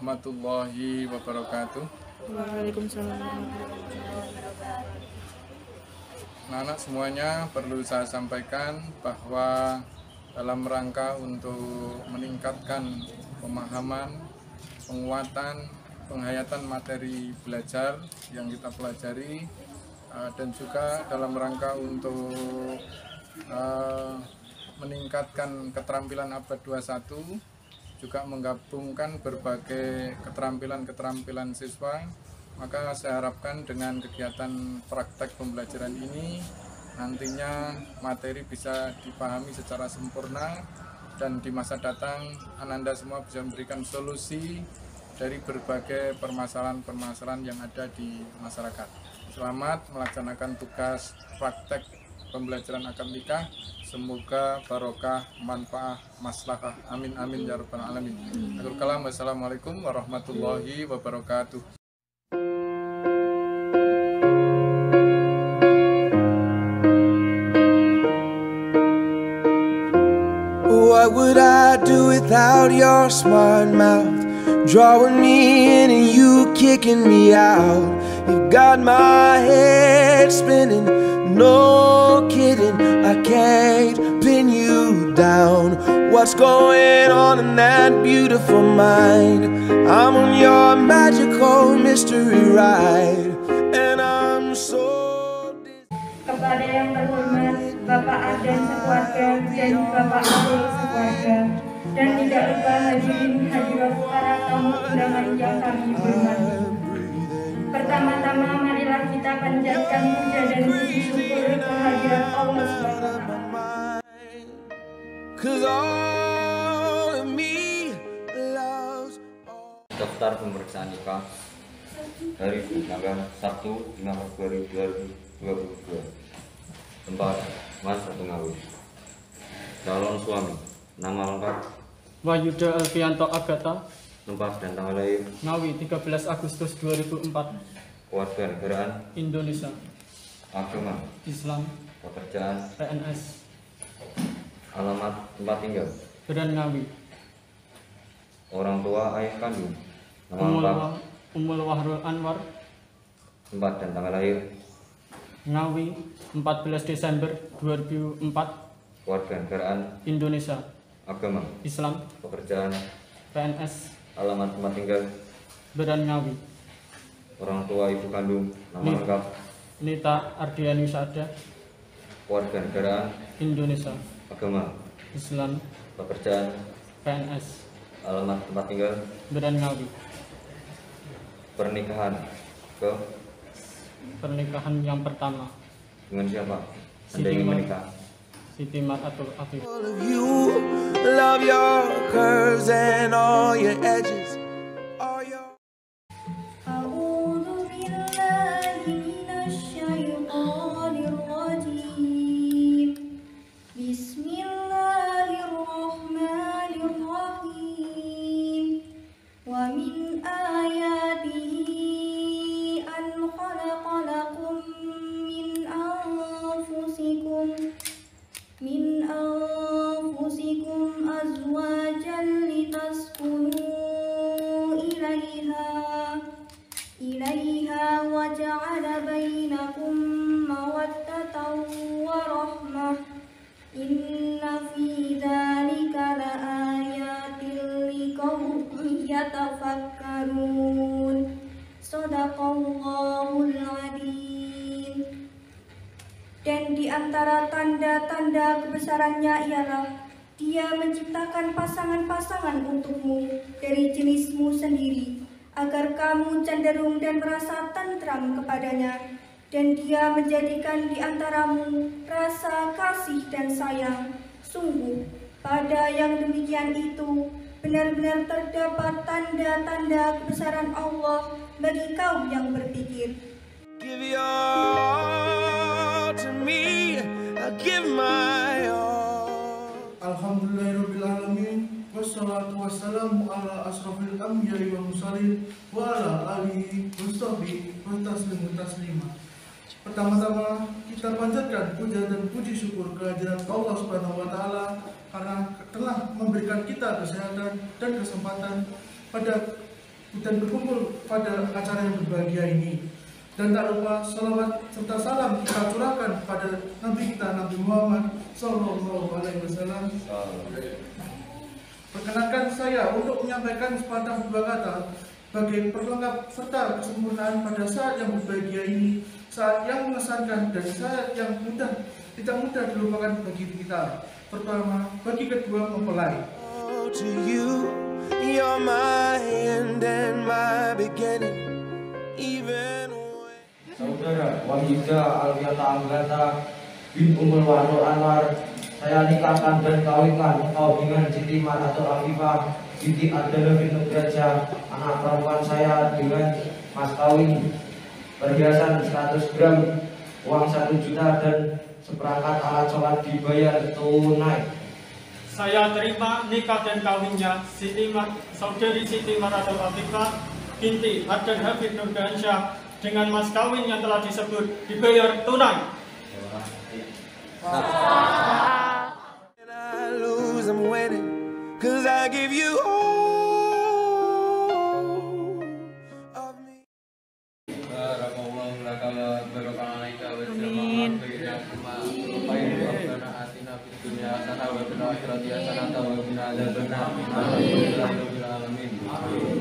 warahmatullahi wabarakatuh. Waalaikumsalam warahmatullahi wabarakatuh. Anak-anak semuanya, perlu saya sampaikan bahwa dalam rangka untuk meningkatkan pemahaman, penguatan, penghayatan materi belajar yang kita pelajari, dan juga dalam rangka untuk meningkatkan keterampilan abad 21, juga menggabungkan berbagai keterampilan-keterampilan siswa, maka saya harapkan dengan kegiatan praktek pembelajaran ini nantinya materi bisa dipahami secara sempurna dan di masa datang Ananda semua bisa memberikan solusi dari berbagai permasalahan-permasalahan yang ada di masyarakat. Selamat melaksanakan tugas praktek pembelajaran akademika. Semoga barokah, manfaat, maslahah. Amin amin ya rabbal alamin. Akhirul kalam. Wassalamualaikum warahmatullahi wabarakatuh. What would I do without your smart mouth? Drawing me in and you kicking me out. You got my head spinning, no kidding, I can't pin you down. What's going on in that beautiful mind? I'm on your magical mystery ride, and I'm so... Kepada yang terhormat Bapak Ardan sekeluarga dan Bapak Ade sekeluarga, dan tidak lupa hadirin hadirat para tamu undangan yang kami hormati. Pertama-tama marilah kita panjatkan puja dan puji syukur kehadirat Allah SWT. Daftar pemeriksaan nikah hari tanggal 1 Februari 2022. Tempat Mas Satu Ngawi. Calon suami, nama lengkap Wahyuda Alfianto Agata. Tempat dan tanggal lahir Ngawi 13 Agustus 2004. Keluarga negaraan Indonesia. Agama Islam. Pekerjaan PNS. Alamat tempat tinggal Beran Ngawi. Orang tua ayah kandung, nama lengkap Ummul Wahrul Anwar. Tempat dan tanggal lahir Ngawi 14 Desember 2004. Keluarga negaraan Indonesia. Agama Islam. Pekerjaan PNS. Alamat tempat tinggal Beran Ngawi. Orang tua ibu kandung, nama lengkap Nita Ardiani Sada. Keluarga negaraan Indonesia. Agama Islam. Pekerjaan PNS. Alamat tempat tinggal Beran Ngawi. Pernikahan yang pertama dengan siapa? Anda ingin menikah? Siti Maratul Afif. All of you love your curves and all your edges. All your... A'udzu billahi minasyaitonir rajim. Bismillahirrahmanirrahim. Wa min ayatihi an khalaqa lakum min anfusikum azwajan litaskunu ilaiha wa ja'ala bainakum mawaddatan wa rahmah. Inna fi dzalika laayatin liqaumin yatafakkarun. Shadaqallahul adzim. Dan di antara tanda-tanda kebesarannya ialah Dia menciptakan pasangan-pasangan untukmu dari jenismu sendiri, agar kamu cenderung dan merasa tentram kepadanya, dan Dia menjadikan di antaramu rasa kasih dan sayang. Sungguh, pada yang demikian itu benar-benar terdapat tanda-tanda kebesaran Allah bagi kaum yang berpikir. Give your all to me, I give my all. Alhamdulillahirabbil alamin, wassalatu wassalamu ala asrofil anbiya'i wal mursalin wa ala alihi washabbihi wa taslima. Pertama-tama kita panjatkan puja dan puji syukur kehadirat Allah Subhanahu wa taala karena telah memberikan kita kesehatan dan kesempatan pada dan berkumpul pada acara yang berbahagia ini. Dan tak lupa salawat serta salam kita curahkan pada Nabi kita Nabi Muhammad Sallallahu Alaihi Wasallam. Perkenankan saya untuk menyampaikan sepatah dua kata sebagai perlengkap serta kesempurnaan pada saat yang berbahagia ini, saat yang mengesankan dan saat yang tidak mudah dilupakan bagi kita. Pertama, bagi kedua mempelai. To you, you're my end and my beginning, even when... Saudara Wahida Alfiata Anggata bin Ummul Wahnur Anwar, saya nikahkan dan kawinkan engkau dengan Siti Marhatul Afifah Siti Adana bin Nugraja, anak perempuan saya, dengan mas kawin perhiasan 100 gram, uang 1 juta dan seperangkat alat sholat dibayar tunai. Saya terima nikah dan kawinnya saudari Siti Marhatul Afifah binti Adnan Habib Nurgansyah dengan mas kawin yang telah disebut dibayar tunai. And I lose, I'm winning, 'cause I give you all of me. Amin.